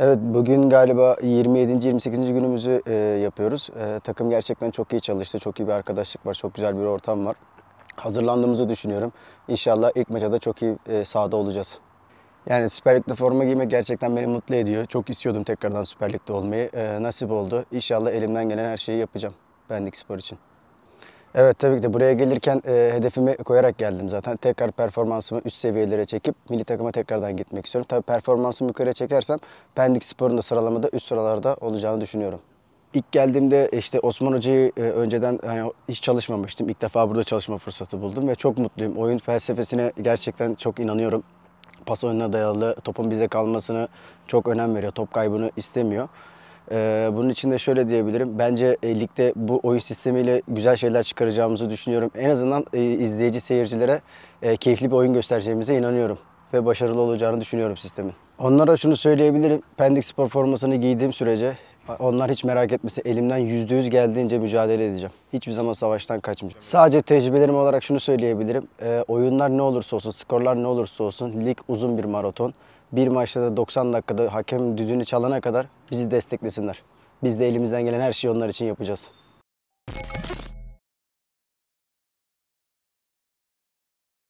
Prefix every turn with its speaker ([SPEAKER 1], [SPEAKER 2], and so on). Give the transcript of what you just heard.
[SPEAKER 1] Evet, bugün galiba 27. 28. günümüzü yapıyoruz. Takım gerçekten çok iyi çalıştı. Çok iyi bir arkadaşlık var. Çok güzel bir ortam var. Hazırlandığımızı düşünüyorum. İnşallah ilk maça da çok iyi sahada olacağız. Yani Süper Lig'de forma giymek gerçekten beni mutlu ediyor. Çok istiyordum tekrardan Süper Lig'de olmayı. Nasip oldu. İnşallah elimden gelen her şeyi yapacağım Pendikspor için. Evet, tabii ki de buraya gelirken hedefimi koyarak geldim zaten. Tekrar performansımı üst seviyelere çekip milli takıma tekrardan gitmek istiyorum. Tabii performansımı yukarıya çekersem Pendikspor'un da sıralamada üst sıralarda olacağını düşünüyorum. İlk geldiğimde işte Osman Hoca'yı önceden hani hiç çalışmamıştım. İlk defa burada çalışma fırsatı buldum ve çok mutluyum. Oyun felsefesine gerçekten çok inanıyorum. Pas oyununa dayalı, topun bize kalmasını çok önem veriyor. Top kaybını istemiyor. Bunun için de şöyle diyebilirim. Bence ligde bu oyun sistemiyle güzel şeyler çıkaracağımızı düşünüyorum. En azından izleyici seyircilere keyifli bir oyun göstereceğimize inanıyorum. Ve başarılı olacağını düşünüyorum sistemin. Onlara şunu söyleyebilirim. Pendik Spor formasını giydiğim sürece onlar hiç merak etmesin. Elimden %100 geldiğince mücadele edeceğim. Hiçbir zaman savaştan kaçmayacağım. Sadece tecrübelerim olarak şunu söyleyebilirim. Oyunlar ne olursa olsun, skorlar ne olursa olsun lig uzun bir maraton. Bir maçta da 90 dakikada hakem düdüğünü çalana kadar bizi desteklesinler. Biz de elimizden gelen her şeyi onlar için yapacağız.